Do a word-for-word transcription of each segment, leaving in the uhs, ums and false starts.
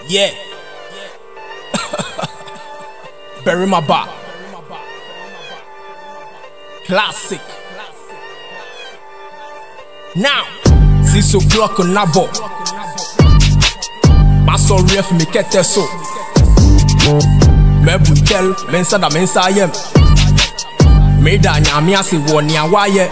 Yeah. Oberima Ba. Classic. Now, six o'clock on Nabo. My soul ref me kete so. Me buntel, mensa da mensa yem. Me da nyami ase woni awaye.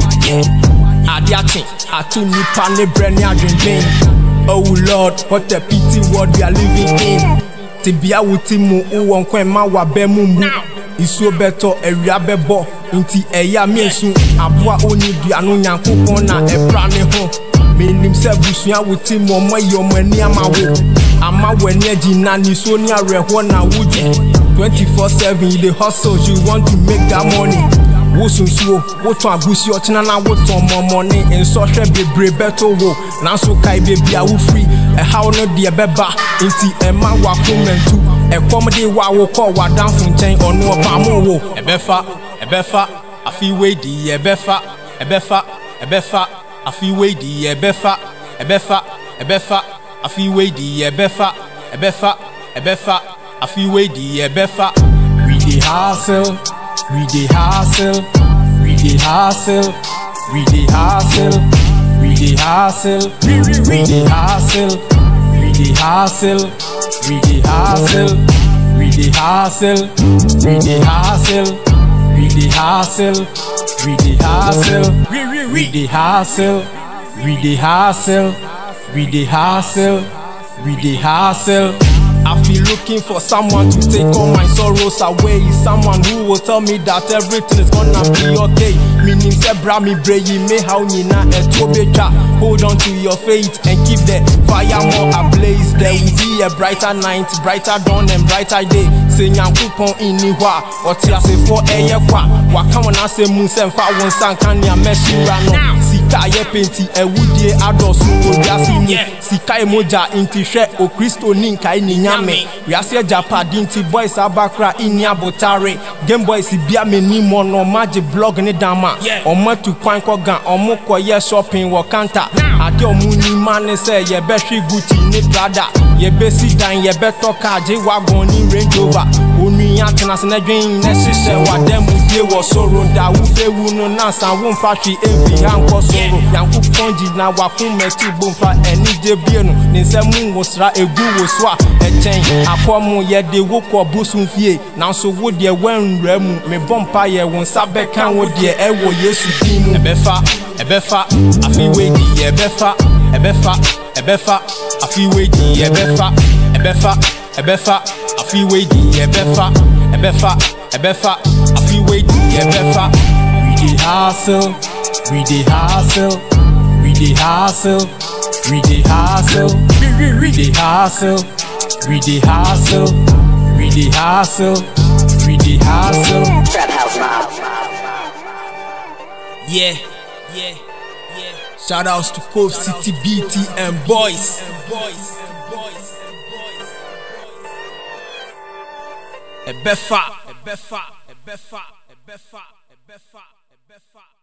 Adiatin, atu nipa ne breni adwendwen. Oh Lord, what a pity world we are living in. Tibia wuti mu uwon kwen ma wa be mu mu. Isu beto ewia bebo nti eya miesu aboa oni dua no nyankopon na ebra ne ho. Menim se busua wuti mu omo yomo ani ama wo. Ama wani agina ni so ni areho na wuji. twenty-four seven you dey hustle, you want to make that money. Wo sunsuo, wo ton agusi ochina na wo ton momoni en so hwe bebre beto wo na so kai bebi a wo free e haw no de beba nti e ma wa komentu e kom de wa wo ko wa danfo nchen ono opa mo wo e befa e befa afi we di e befa e befa e befa afi we di e befa e befa e befa afi we di e befa e befa e befa afi we di e befa. We dey hustle, we dey hustle, we dey hustle, we dey hustle, we dey hustle, we dey hustle, we dey hustle, we dey hustle, we dey hustle, we dey hustle, we dey hustle, we dey hustle, we dey hustle, we dey hustle, we dey hustle, we dey hustle. I feel looking for someone to take all my sorrows away. Someone who will tell me that everything is gonna be okay. Meaning zebra me breyi me how nina etobecha. Hold on to your faith and keep the fire more ablaze. There will be a brighter night, brighter dawn and brighter day. Say nyankopon iniwa otia se for eye kwa. Waka wona se mu se mfa won sankan ya meshira no. Sika ye penti e wudie adosu obiasi ni. Sika emoja inti hwe o Kristo ni nkai ni. We are say Japadinti boys abakra inia botare. Game boys bia meni mono magic blog ni dama. Omo tu kwan ko gan omo ko ye shopping wo kanta. Ade omu ni man say ye be hwi Gucci ni Prada. Ye be si dan ye be to car je wagon ni Range Rover. Onu ya tena se na dwen na hihye wa dem die wo soro da wo fe wu no na san wo mfa hwe ebi anko soro. Yankopon ji na wa kun meti bomfa eni je bie no. Ni nsem wo sra egu wo so a Apomu ye de woko busun fie na so wo de wanwura mu me bompa ye won sabe kan wo de e wo Yesu din mu ebefa ebefa afi we di ebefa ebefa ebefa afi we di ebefa ebefa ebefa afi we di ebefa ebefa ebefa afi we di ebefa. We dey hustle, we dey hustle, we dey hustle, we dey hustle, we dey hustle. We dey hustle, we dey hustle, we dey hustle. Trap house mob. Yeah, yeah, yeah. Shout outs to Cove City B T and boys. Ebefa, Ebefa, Ebefa, Ebefa, Ebefa, Ebefa.